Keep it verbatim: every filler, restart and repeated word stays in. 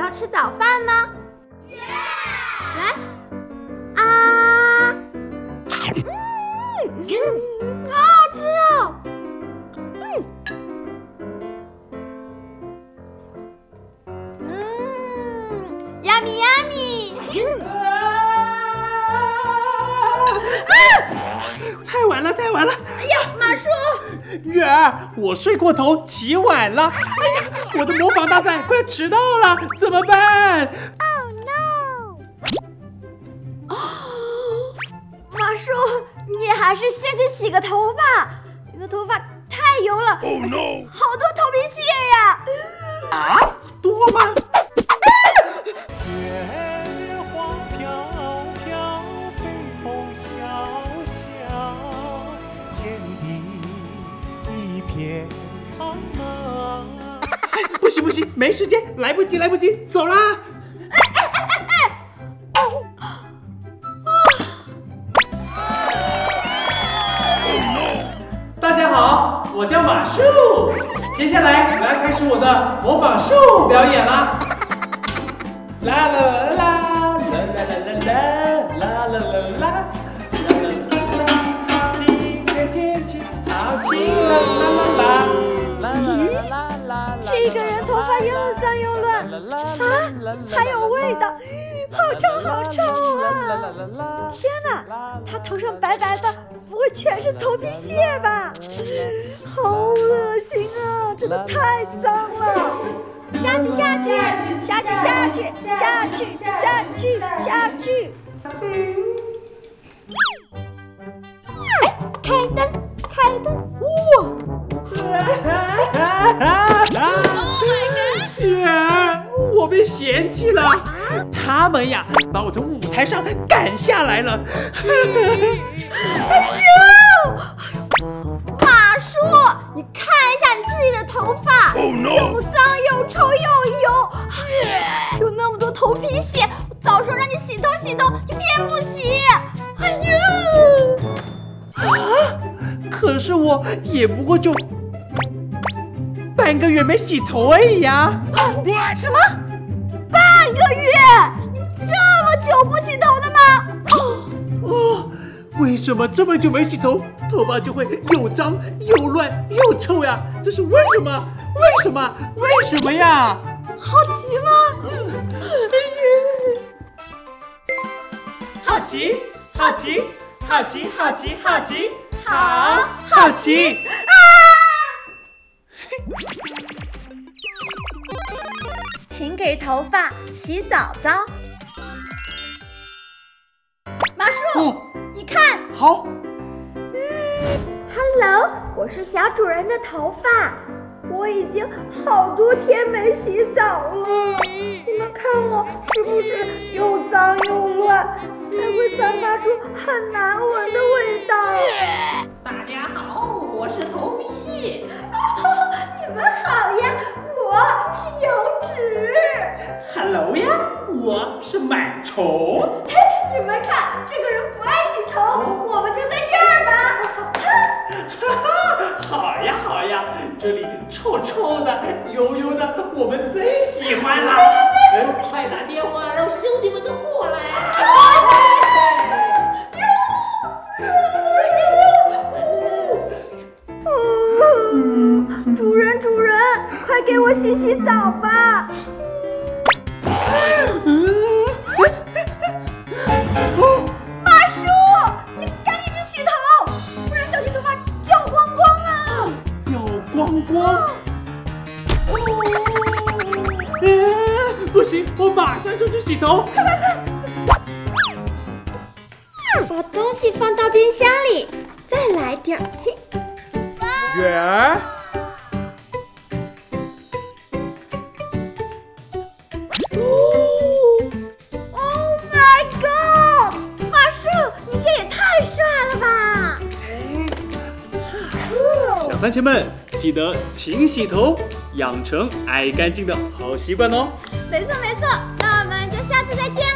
要吃早饭吗？来，啊，嗯，好好吃哦，嗯，嗯 ，yummy yummy， 太晚了，太晚了！ 哎呀，马叔， 月儿，我睡过头，起晚了。哎呀，我的模仿大赛快迟到了，怎么办 ？Oh no！ 马叔，你还是先去洗个头吧，你的头发太油了。Oh no！ 好多头皮屑呀！ 啊，多吗？ 雪花飘飘，北风萧萧，天地一片苍茫。 不行不行，没时间，来不及来不及，走啦！ 哎哎哎哎哎！哦啊！大家好，我叫马术，接下来我要开始我的模仿术表演啦！啦啦啦啦啦啦啦啦啦啦啦啦！今天天气好晴啦啦啦啦！ 咦，这个人头发又脏又乱啊，还有味道，好臭好臭啊！天哪，他头上白白的，不会全是头皮屑吧？好恶心啊，真的太脏了！下去下去下去下去下去下去下去！哎，开灯开灯！哇！ 月儿，我被嫌弃了，他们呀把我从舞台上赶下来了。 哎呦，马叔，你看一下你自己的头发， oh, no. 又脏又臭又油，有那么多头皮屑，我早说让你洗头洗头，你偏不洗。哎呦！ 啊！可是我也不过就半个月没洗头而已呀！ 什么？半个月？你这么久不洗头的吗？ 哦，为什么这么久没洗头，头发就会又脏又乱又臭呀？这是为什么？为什么？为什么呀？ 好奇吗？ 好奇，好奇，好奇，好奇，好奇，好好奇！啊！ 请给头发洗澡澡。马叔，哦、你看， 好。 嗯 ，Hello， 我是小主人的头发，我已经好多天没洗澡了。你们看我是不是又脏又乱，还会散发出很难闻的味道？ 大家好，我是头皮屑。 哦，你们好呀，我是油脂。 Hello 呀，我是螨虫。 嘿，你们看，这个人不爱洗头，我们就在这儿吧。 哈哈，好呀好呀，这里臭臭的、油油的，我们最喜欢了。 嗯，快打电话让兄弟们都过来。 主人，主人，快给我洗洗澡吧！马叔，你赶紧去洗头，不然小心头发掉光光啊！ 掉光光？嗯，不行，我马上就去洗头。 快快快！把东西放到冰箱里，再来点儿。 月儿。小番茄们，记得勤洗头，养成爱干净的好习惯哦。 没错没错，那我们就下次再见。